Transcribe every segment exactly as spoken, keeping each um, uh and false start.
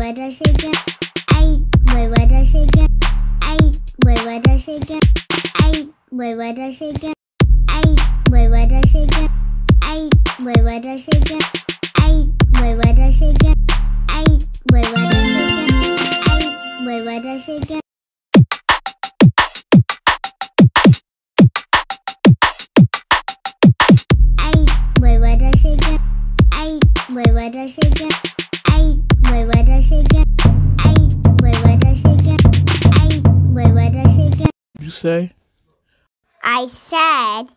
huevada seca, ay, huevada seca, ay, huevada seca, ay, huevada seca, ay, huevada seca, ay, huevada seca, ay, huevada seca, ay, huevada seca, ay, huevada seca. Ay, huevada seca, ay, huevada seca, ay, huevada seca, ay, huevada seca, ay, huevada seca. You say? I said,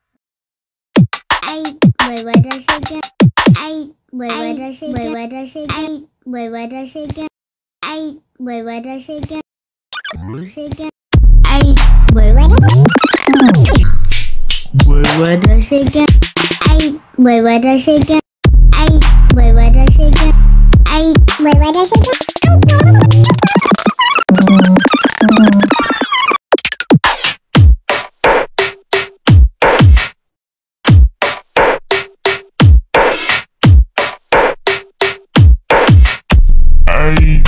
ay, huevada seca, ay, huevada seca, huevada seca, ay, huevada seca, ay, huevada seca, seca, ay, huevada huevada seca, ay, huevada seca, ay, huevada seca, ay, huevada seca. Ay.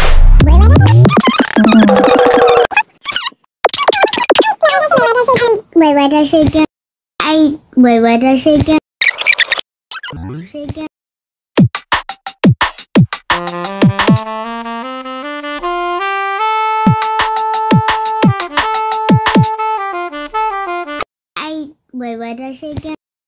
Huevada seca, ay, huevada seca, seca.